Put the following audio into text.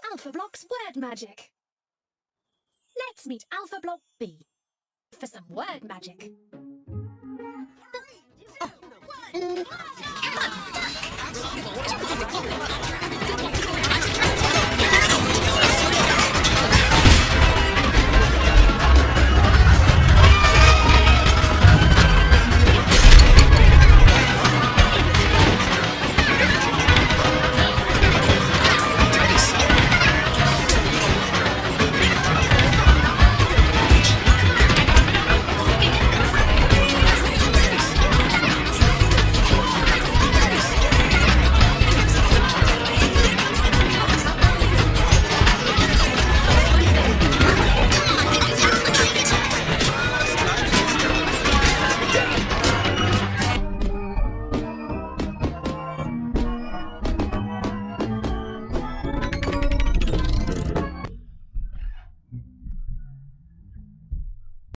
Alpha Block's word magic. Let's meet Alpha Block B for some word magic. Oh.